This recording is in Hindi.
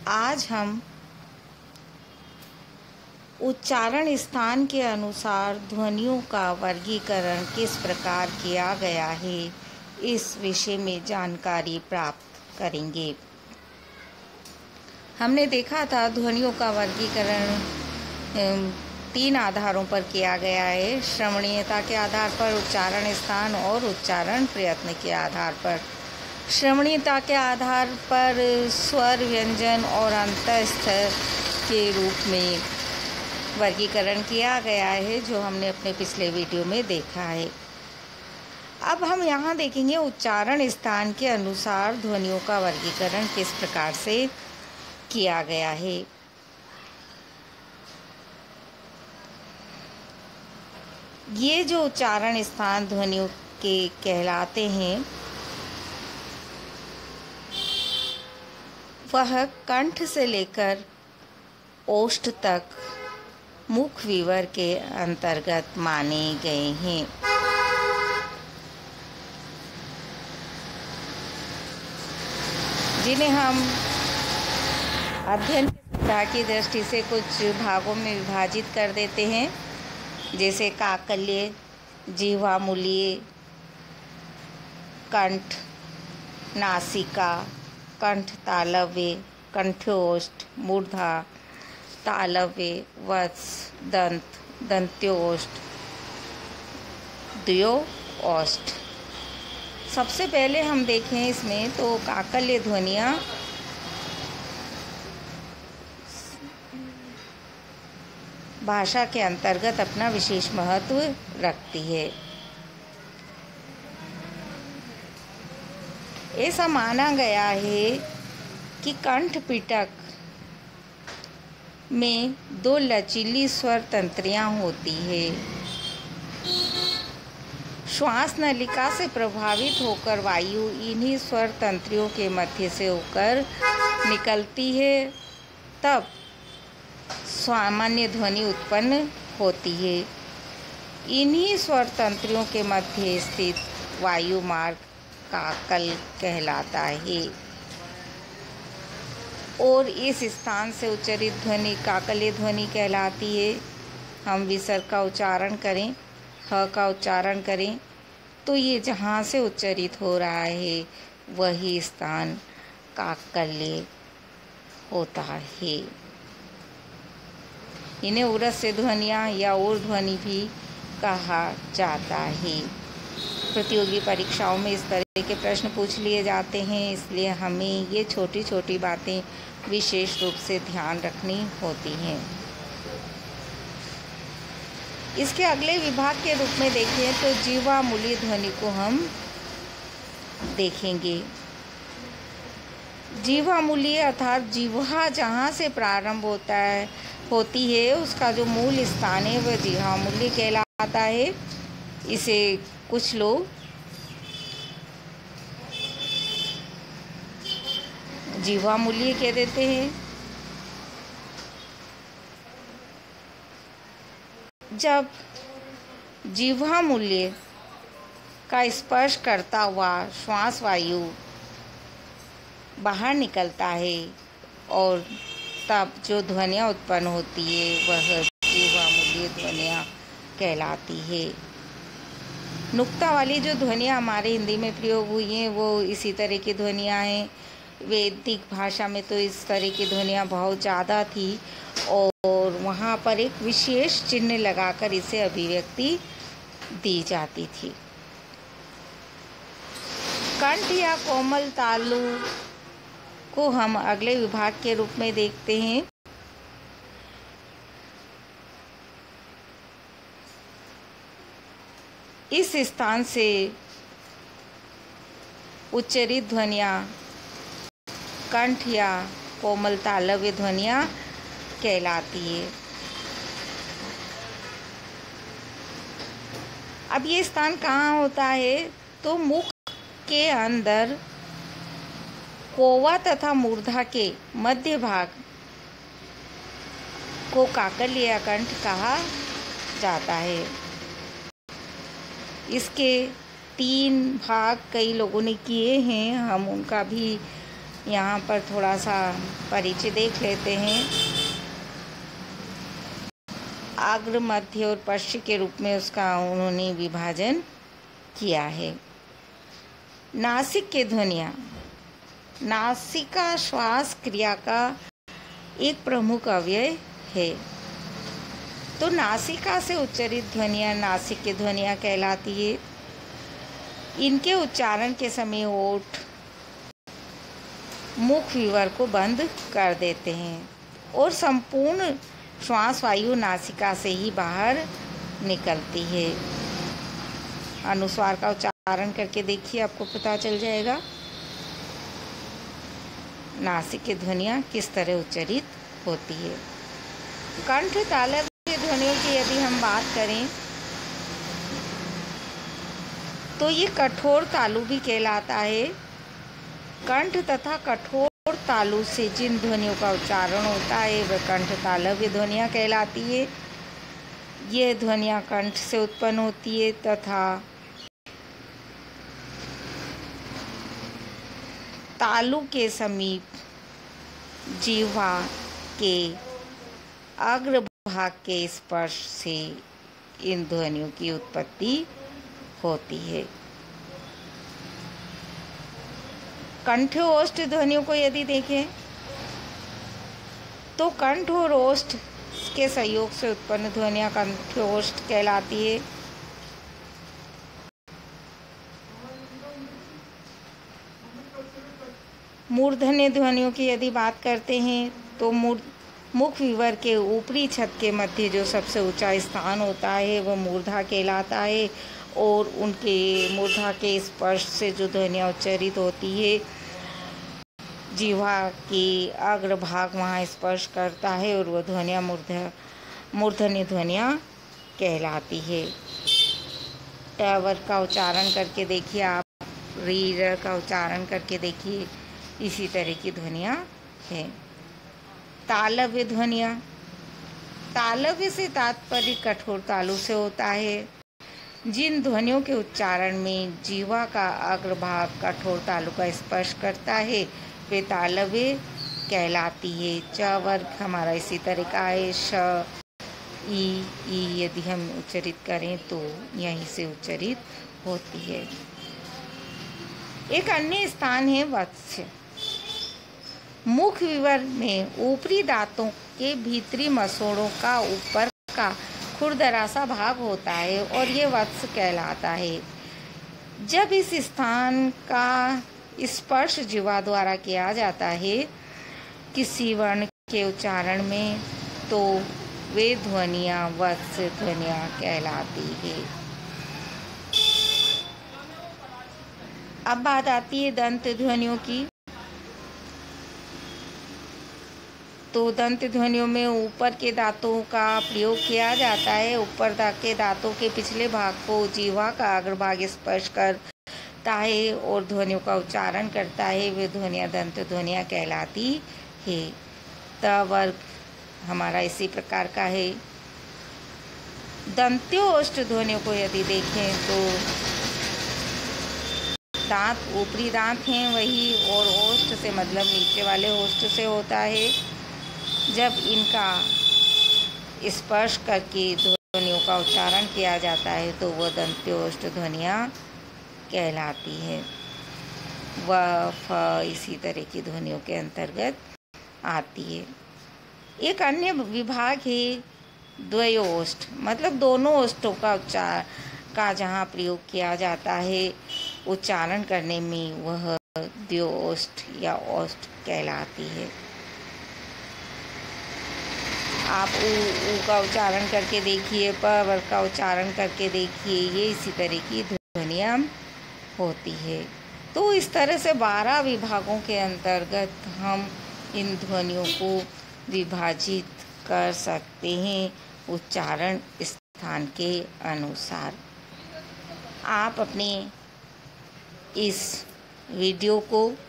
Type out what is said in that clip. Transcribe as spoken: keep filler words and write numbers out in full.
आज हम उच्चारण स्थान के अनुसार ध्वनियों का वर्गीकरण किस प्रकार किया गया है, इस विषय में जानकारी प्राप्त करेंगे। हमने देखा था ध्वनियों का वर्गीकरण तीन आधारों पर किया गया है, श्रवणीयता के आधार पर, उच्चारण स्थान और उच्चारण प्रयत्न के आधार पर। श्रवणीयता के आधार पर स्वर, व्यंजन और अंतस्थ के रूप में वर्गीकरण किया गया है, जो हमने अपने पिछले वीडियो में देखा है। अब हम यहाँ देखेंगे उच्चारण स्थान के अनुसार ध्वनियों का वर्गीकरण किस प्रकार से किया गया है। ये जो उच्चारण स्थान ध्वनियों के कहलाते हैं, वह कंठ से लेकर ओष्ठ तक मुख विवर के अंतर्गत माने गए हैं। जिन्हें हम अध्ययन की दृष्टि से कुछ भागों में विभाजित कर देते हैं, जैसे काकल्य, जिह्वामूलीय, कंठ, नासिका, कंठ तालव्य, कंठोष्ठ, मूर्धा, तालव्य, वत्स, दंत, दंत्योष्ठ, द्वयोष्ठ। सबसे पहले हम देखें इसमें तो काकल्य ध्वनियाँ भाषा के अंतर्गत अपना विशेष महत्व रखती है। ऐसा माना गया है कि कंठ पिटक में दो लचीली स्वर तंत्रियां होती है। श्वास नलिका से प्रभावित होकर वायु इन्हीं स्वर तंत्रियों के मध्य से होकर निकलती है, तब सामान्य ध्वनि उत्पन्न होती है। इन्हीं स्वर तंत्रियों के मध्य स्थित वायु मार्ग काकल कहलाता है और इस स्थान से उच्चरित ध्वनि काकल्य ध्वनि कहलाती है। हम विसर्ग का उच्चारण करें, ह का उच्चारण करें, तो ये जहाँ से उच्चरित हो रहा है वही स्थान काकल्य होता है। इन्हें उरस्य ध्वनियाँ या और ध्वनि भी कहा जाता है। प्रतियोगी परीक्षाओं में इस तरह के प्रश्न पूछ लिए जाते हैं, इसलिए हमें ये छोटी छोटी बातें विशेष रूप से ध्यान रखनी होती हैं। इसके अगले विभाग के रूप में देखें तो जिह्वामूलीय ध्वनि को हम देखेंगे। जिह्वामूलीय अर्थात जिह्वा जहाँ से प्रारंभ होता है होती है उसका जो मूल स्थान है वह जिह्वामूलीय कहलाता है। इसे कुछ लोग जिह्वामूलीय कह देते हैं। जब जिह्वामूलीय का स्पर्श करता हुआ श्वास वायु बाहर निकलता है और तब जो ध्वनियाँ उत्पन्न होती है वह जिह्वामूलीय ध्वनियाँ कहलाती है। नुक्ता वाली जो ध्वनियाँ हमारे हिंदी में प्रयोग हुई हैं वो इसी तरह की ध्वनियाँ हैं। वैदिक भाषा में तो इस तरह की ध्वनियाँ बहुत ज़्यादा थी और वहाँ पर एक विशेष चिन्ह लगाकर इसे अभिव्यक्ति दी जाती थी। कंठ या कोमल तालु को हम अगले विभाग के रूप में देखते हैं। इस स्थान से उच्चरित ध्वनियाँ कंठ या कोमल तालव्य ध्वनियाँ कहलाती है। अब ये स्थान कहाँ होता है तो मुख के अंदर कोवा तथा मूर्धा के मध्य भाग को काकल्य या कंठ कहा जाता है। इसके तीन भाग कई लोगों ने किए हैं, हम उनका भी यहाँ पर थोड़ा सा परिचय देख लेते हैं। अग्र, मध्य और पश्च के रूप में उसका उन्होंने विभाजन किया है। नासिक के ध्वनियाँ। नासिका श्वास क्रिया का एक प्रमुख अवयव है। तो नासिका से उच्चारित ध्वनियाँ नासिक की ध्वनियाँ कहलाती है। इनके उच्चारण के समय ओठ मुख विवर को बंद कर देते हैं और संपूर्ण श्वास वायु नासिका से ही बाहर निकलती है। अनुस्वार का उच्चारण करके देखिए, आपको पता चल जाएगा नासिक की ध्वनियाँ किस तरह उच्चारित होती है। कंठ तालव्य की ध्वनियों की यदि हम बात करें तो ये कठोर तालु भी कहलाता है। कंठ तथा कठोर तालु से जिन ध्वनियों का उच्चारण होता है वह कंठ तालव्य ध्वनियाँ कहलाती है। ये ध्वनियाँ कंठ से उत्पन्न होती है तथा तालु के समीप जीवा के अग्र भाग के स्पर्श से इन ध्वनियों की उत्पत्ति होती है। कंठ ओष्ठ ध्वनियों को यदि देखें तो कंठ और ओष्ठ के संयोग से उत्पन्न ध्वनियाँ कंठ ओष्ठ कहलाती है। मूर्धन्य ध्वनियों की यदि बात करते हैं तो मुख विवर के ऊपरी छत के मध्य जो सबसे ऊंचा स्थान होता है वह मूर्धा कहलाता है और उनके मूर्धा के स्पर्श से जो ध्वनियाँ उच्चारित होती है जीवा की अग्रभाग वहाँ स्पर्श करता है और वह ध्वनियाँ मूर्धा मूर्धन्य ध्वनियाँ कहलाती है। टावर का उच्चारण करके देखिए आप, रीर का उच्चारण करके देखिए, इसी तरह की ध्वनियाँ हैं। तालव्य ध्वनियाँ। तालव्य से तात्पर्य कठोर तालु से होता है। जिन ध्वनियों के उच्चारण में जीवा का अग्रभाग कठोर तालु का स्पर्श करता है वे तालव्य कहलाती है। च वर्ग हमारा इसी तरह का है। श ई ई यदि हम उच्चारित करें तो यहीं से उच्चारित होती है। एक अन्य स्थान है वत्स। मुख विवर में ऊपरी दांतों के भीतरी मसोड़ों का ऊपर का खुरदरा सा भाग होता है और ये वत्स कहलाता है। जब इस स्थान का स्पर्श जीवा द्वारा किया जाता है किसी वर्ण के उच्चारण में तो वे ध्वनियाँ वत्स ध्वनियाँ कहलाती है। अब बात आती है दंत ध्वनियों की। तो दंत ध्वनियों में ऊपर के दांतों का प्रयोग किया जाता है। ऊपर के दांतों के पिछले भाग को जीवा का अग्रभाग स्पर्श करता है और ध्वनियों का उच्चारण करता है। वे ध्वनियाँ दंत ध्वनियाँ कहलाती है। त वर्ग हमारा इसी प्रकार का है। दंत्योष्ठ ध्वनियों को यदि देखें तो दांत ऊपरी दांत हैं वही और ओष्ठ से मतलब नीचे वाले ओष्ठ से होता है। जब इनका स्पर्श करके ध्वनियों का उच्चारण किया जाता है तो वह दंत्योष्ठ ध्वनियाँ कहलाती है। व फ इसी तरह की ध्वनियों के अंतर्गत आती है। एक अन्य विभाग है द्वयोष्ठ, मतलब दोनों ओष्ठों का उच्चार का जहाँ प्रयोग किया जाता है उच्चारण करने में वह द्वयोष्ठ या ओष्ठ कहलाती है। आप ऊ ऊ का उच्चारण करके देखिए, प वर्ग का उच्चारण करके देखिए, ये इसी तरह की ध्वनियाँ होती है। तो इस तरह से बारह विभागों के अंतर्गत हम इन ध्वनियों को विभाजित कर सकते हैं उच्चारण स्थान के अनुसार। आप अपने इस वीडियो को